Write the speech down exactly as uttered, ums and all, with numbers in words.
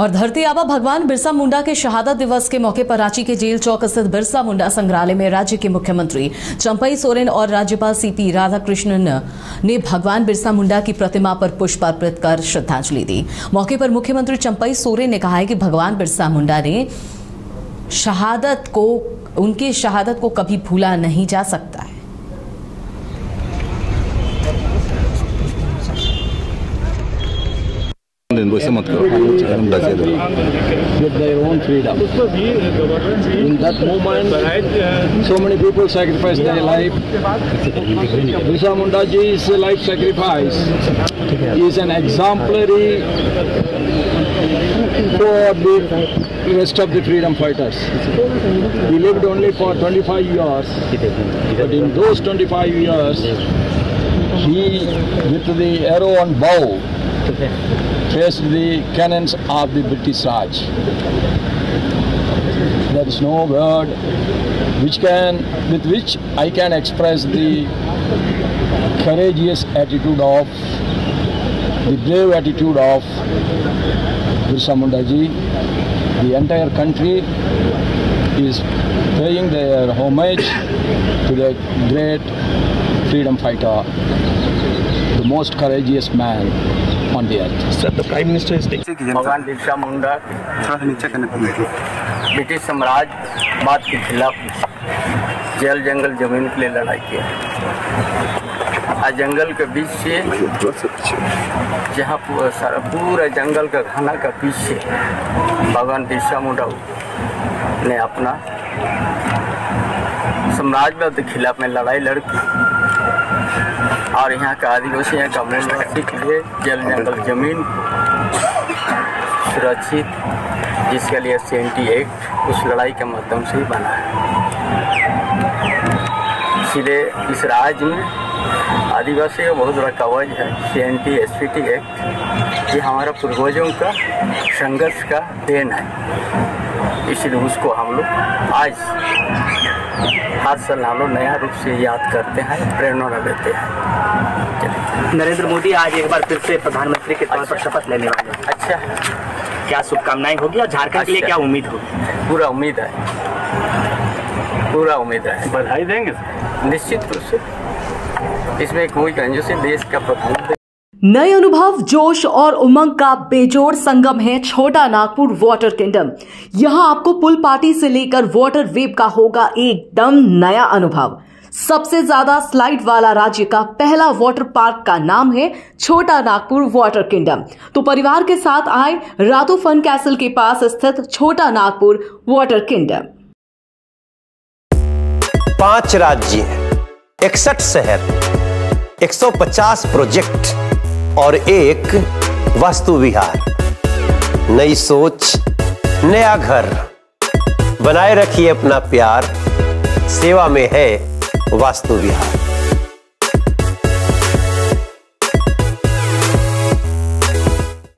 और धरती आबा भगवान बिरसा मुंडा के शहादत दिवस के मौके पर रांची के जेल चौक स्थित बिरसा मुंडा संग्रहालय में राज्य के मुख्यमंत्री चंपई सोरेन और राज्यपाल सीपी राधाकृष्णन ने भगवान बिरसा मुंडा की प्रतिमा पर पुष्प अर्पित कर श्रद्धांजलि दी। मौके पर मुख्यमंत्री चंपई सोरेन ने कहा है कि भगवान बिरसा मुंडा ने शहादत को उनकी शहादत को कभी भूला नहीं जा सकता है। मत करो, get their own freedom. In that moment, so many people sacrificed their life. Birsa Munda ji's life sacrifice is an exemplary for the rest of the freedom fighters. He lived only for twenty-five years, but in those twenty-five years, he, with the arrow and bow, faced the cannons of the British Raj. There is no word which can, with which I can express the courageous attitude of, the brave attitude of Birsa Munda ji. The entire country is paying their homage to the great freedom fighter, the most courageous man on the earth. Sir, the Prime Minister is taking भगवान Birsa Munda British साम्राज्यवाद के खिलाफ जल जंगल जमीन के लिए लड़ाई किया। आज जंगल के बीच से, जहाँ सारा पूरा जंगल का घना का बीच से भगवान बिरसा मुंडा ने अपना साम्राज्यवाद के खिलाफ में लड़ाई लड़ी और यहाँ का आदिवासियों का मूलवासी के लिए जल जंगल जमीन सुरक्षित, जिसके लिए सेवेंटी एक्ट उस लड़ाई के माध्यम से ही बना है। इसलिए इस राज्य में आदिवासी का बहुत बड़ा कवच है seventy S P T act. ये हमारा पूर्वजों का संघर्ष का देन है, इसलिए उसको हम लोग आज हर साल हम लोग नया रूप से याद करते हैं, प्रेरणा देते हैं। नरेंद्र मोदी आज एक बार फिर से प्रधानमंत्री के तौर पर शपथ लेने वाले हैं। अच्छा, क्या शुभकामनाएं होगी और झारखंड अच्छा। के लिए क्या उम्मीद होगी? पूरा उम्मीद है, पूरा उम्मीद है। बधाई देंगे निश्चित रूप से, इसमें कोई कंजूसी देश का प्रधानमंत्री। नए अनुभव, जोश और उमंग का बेजोड़ संगम है छोटा नागपुर वाटर किंगडम। यहां आपको पुल पार्टी से लेकर वाटर वेव का होगा एकदम नया अनुभव। सबसे ज्यादा स्लाइड वाला राज्य का पहला वाटर पार्क का नाम है छोटा नागपुर वाटर किंगडम। तो परिवार के साथ आए रातू फन कैसल के पास स्थित छोटा नागपुर वाटर किंगडम। पांच राज्य, इकसठ शहर, एक सौ पचास प्रोजेक्ट और एक वास्तु विहार। नई सोच, नया घर। बनाए रखिए अपना प्यार, सेवा में है वास्तु विहार।